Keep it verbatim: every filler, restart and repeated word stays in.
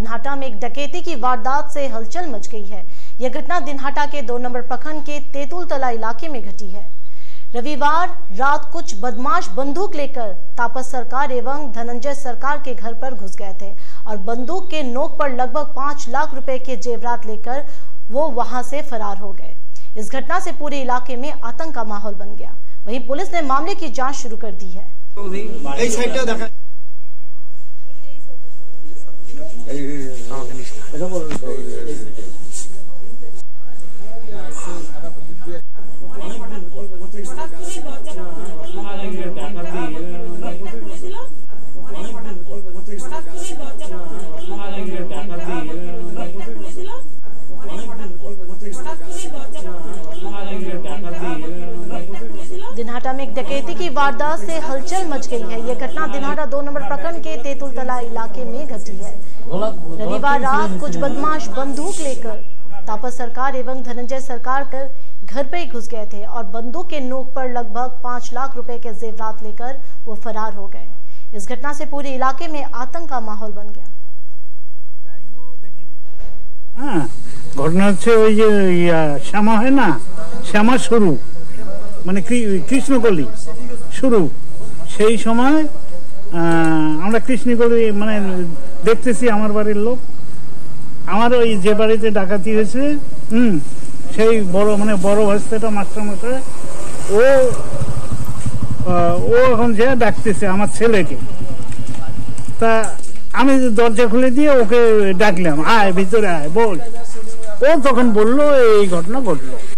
दिनहाटा में एक डकैती की वारदात से हलचल मच गई है। यह घटना दिनहाटा के दो नंबर प्रखंड के तेतुल तला इलाके में घटी है। रविवार रात कुछ बदमाश बंदूक लेकर तापस सरकार एवं धनंजय सरकार के घर पर घुस गए थे और बंदूक के नोक पर लगभग पांच लाख रुपए के जेवरात लेकर वो वहां से फरार हो गए। इस घटना से पूरे इलाके में आतंक का माहौल बन गया। वहीं पुलिस ने मामले की जांच शुरू कर दी है। दिनहाटा में एक डकैती की वारदात से हलचल मच गई है। यह घटना दिनहाटा दो नंबर प्रखंड के तेतुल तला इलाके में घटी है। रविवार रात कुछ बदमाश बंदूक लेकर तापस सरकार एवं धनंजय सरकार कर घर पे ही घुस गए थे और बंदूक के नोक पर लगभग पांच लाख रुपए के जेवरात लेकर वो फरार हो गए। इस घटना से पूरे इलाके में आतंक का माहौल बन गया। घटना হচ্ছে ওই যে শ্যামা হয় না, শ্যামা শুরু মানে কৃষ্ণকলি শুরু, সেই সময় আমরা কৃষ্ণকলি মানে দেখতেছি আমার বাড়ির লোক, আমার ওই যে বাড়িতে ডাকাতি হয়েছে হুম সেই বড় মানে বড় ভাস্তাটা মাস্টার মশাই ও ও এখন যে ডাকতেছে আমার ছেলেকে, তা আমি দরজা খুলে দিয়ে ওকে ডাকলাম, আয় ভিতরে আয় বল। ও তখন বললো এই ঘটনা ঘটলো।